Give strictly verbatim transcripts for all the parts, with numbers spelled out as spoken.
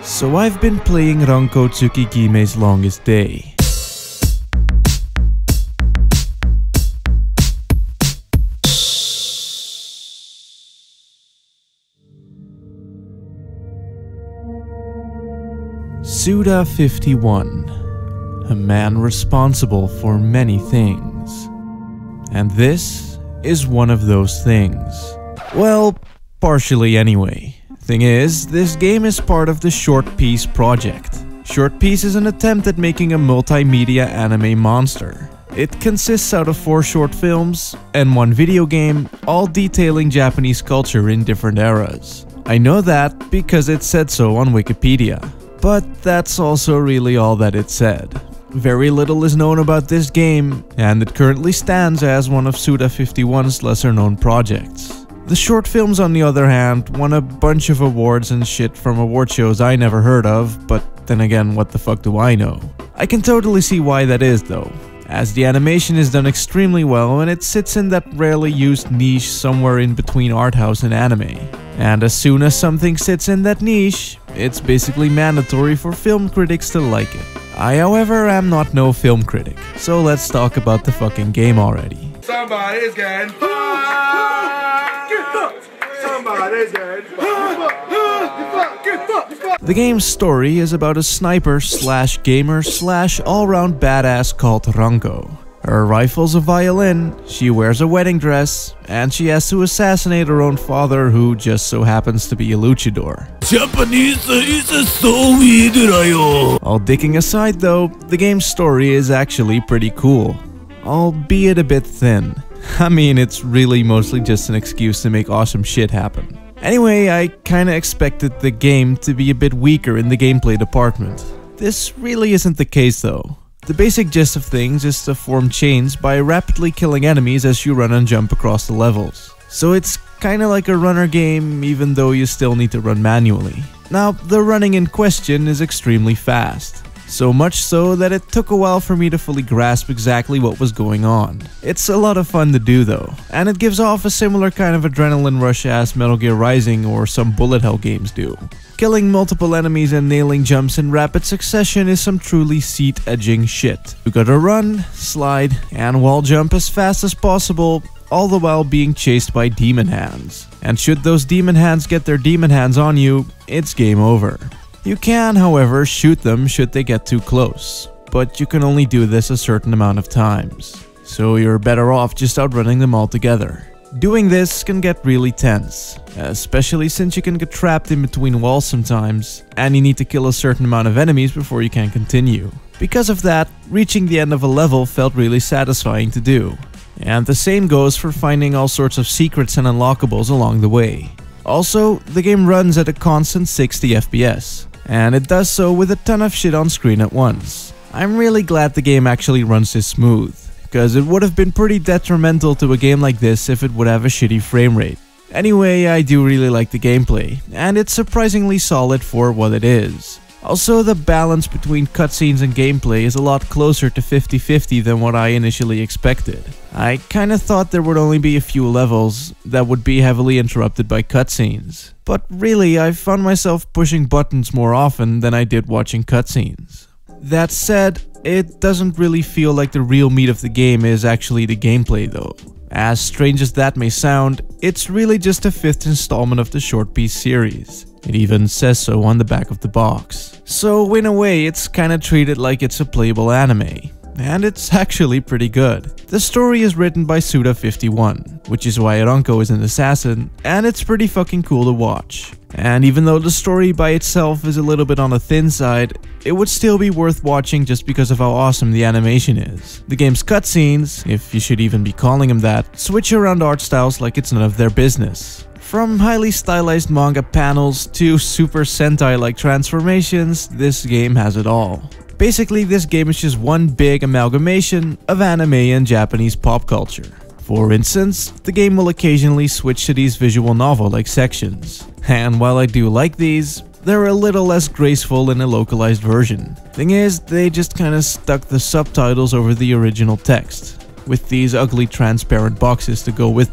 So I've been playing RANKO TSUKIGIME'S Longest Day. Suda fifty-one, a man responsible for many things. And this is one of those things. Well, partially anyway. Thing is, this game is part of the Short Piece project. Short Piece is an attempt at making a multimedia anime monster. It consists out of four short films and one video game, all detailing Japanese culture in different eras. I know that because it said so on Wikipedia. But that's also really all that it said. Very little is known about this game, and it currently stands as one of Suda fifty-one's lesser-known projects. The short films, on the other hand, won a bunch of awards and shit from award shows I never heard of, but then again, what the fuck do I know? I can totally see why that is though, as the animation is done extremely well and it sits in that rarely used niche somewhere in between art house and anime. And as soon as something sits in that niche, it's basically mandatory for film critics to like it. I, however, am not no film critic, so let's talk about the fucking game already. Somebody's getting fucked! Somebody's getting fucked! The game's story is about a sniper slash gamer slash all-round badass called RANKO. Her rifle's a violin, she wears a wedding dress, and she has to assassinate her own father, who just so happens to be a luchador. Japanese is so weird. All dicking aside though, the game's story is actually pretty cool, albeit a bit thin. I mean, it's really mostly just an excuse to make awesome shit happen. Anyway, I kinda expected the game to be a bit weaker in the gameplay department. This really isn't the case though. The basic gist of things is to form chains by rapidly killing enemies as you run and jump across the levels. So it's kinda like a runner game, even though you still need to run manually. Now, the running in question is extremely fast. So much so that it took a while for me to fully grasp exactly what was going on. It's a lot of fun to do though, and it gives off a similar kind of adrenaline rush as Metal Gear Rising or some bullet hell games do. Killing multiple enemies and nailing jumps in rapid succession is some truly seat-edging shit. You gotta run, slide, and wall jump as fast as possible, all the while being chased by demon hands. And should those demon hands get their demon hands on you, it's game over. You can, however, shoot them should they get too close, but you can only do this a certain amount of times, so you're better off just outrunning them altogether. Doing this can get really tense, especially since you can get trapped in between walls sometimes, and you need to kill a certain amount of enemies before you can continue. Because of that, reaching the end of a level felt really satisfying to do. And the same goes for finding all sorts of secrets and unlockables along the way. Also, the game runs at a constant sixty F P S. And it does so with a ton of shit on screen at once. I'm really glad the game actually runs this smooth, because it would have been pretty detrimental to a game like this if it would have a shitty frame rate. Anyway, I do really like the gameplay, and it's surprisingly solid for what it is. Also, the balance between cutscenes and gameplay is a lot closer to fifty fifty than what I initially expected. I kinda thought there would only be a few levels that would be heavily interrupted by cutscenes. But really, I found myself pushing buttons more often than I did watching cutscenes. That said, it doesn't really feel like the real meat of the game is actually the gameplay though. As strange as that may sound, it's really just a fifth installment of the Short Piece series. It even says so on the back of the box. So in a way, it's kinda treated like it's a playable anime. And it's actually pretty good. The story is written by Suda fifty-one, which is why RANKO is an assassin, and it's pretty fucking cool to watch. And even though the story by itself is a little bit on the thin side, it would still be worth watching just because of how awesome the animation is. The game's cutscenes, if you should even be calling them that, switch around art styles like it's none of their business. From highly stylized manga panels to Super Sentai-like transformations, this game has it all. Basically, this game is just one big amalgamation of anime and Japanese pop culture. For instance, the game will occasionally switch to these visual novel-like sections. And while I do like these, they're a little less graceful in a localized version. Thing is, they just kinda stuck the subtitles over the original text, with these ugly transparent boxes to go with them.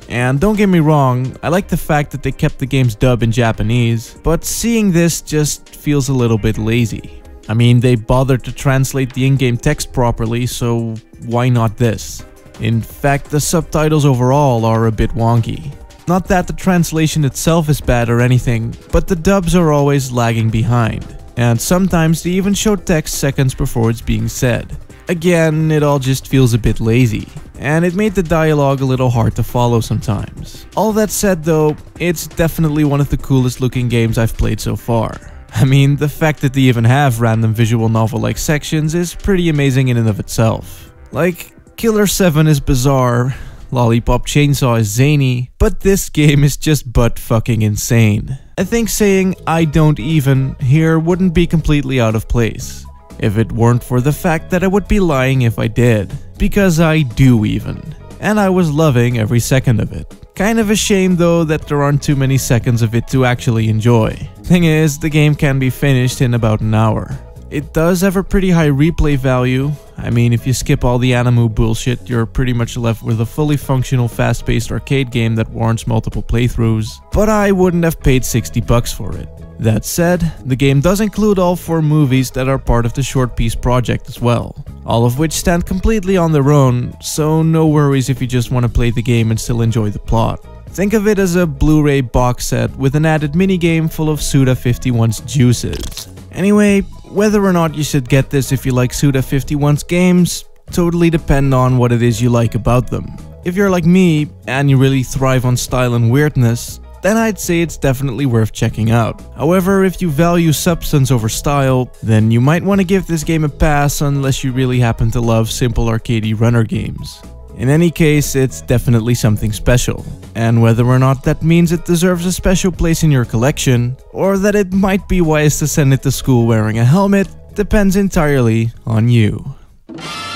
And don't get me wrong, I like the fact that they kept the game's dub in Japanese, but seeing this just feels a little bit lazy. I mean, they bothered to translate the in-game text properly, so why not this? In fact, the subtitles overall are a bit wonky. Not that the translation itself is bad or anything, but the dubs are always lagging behind. And sometimes they even show text seconds before it's being said. Again, it all just feels a bit lazy, and it made the dialogue a little hard to follow sometimes. All that said though, it's definitely one of the coolest looking games I've played so far. I mean, the fact that they even have random visual novel-like sections is pretty amazing in and of itself. Like, Killer seven is bizarre, Lollipop Chainsaw is zany, but this game is just butt-fucking insane. I think saying "I don't even" here wouldn't be completely out of place, if it weren't for the fact that I would be lying if I did, because I do even, and I was loving every second of it. Kind of a shame though that there aren't too many seconds of it to actually enjoy. Thing is, the game can be finished in about an hour. It does have a pretty high replay value. I mean, if you skip all the Animu bullshit, you're pretty much left with a fully functional fast-paced arcade game that warrants multiple playthroughs, but I wouldn't have paid sixty bucks for it. That said, the game does include all four movies that are part of the Short Piece project as well, all of which stand completely on their own, so no worries if you just want to play the game and still enjoy the plot. Think of it as a Blu-ray box set with an added minigame full of Suda fifty-one's juices. Anyway, whether or not you should get this if you like Suda fifty-one's games, totally depend on what it is you like about them. If you're like me, and you really thrive on style and weirdness, then I'd say it's definitely worth checking out. However, if you value substance over style, then you might want to give this game a pass unless you really happen to love simple arcadey runner games. In any case, it's definitely something special, and whether or not that means it deserves a special place in your collection, or that it might be wise to send it to school wearing a helmet, depends entirely on you.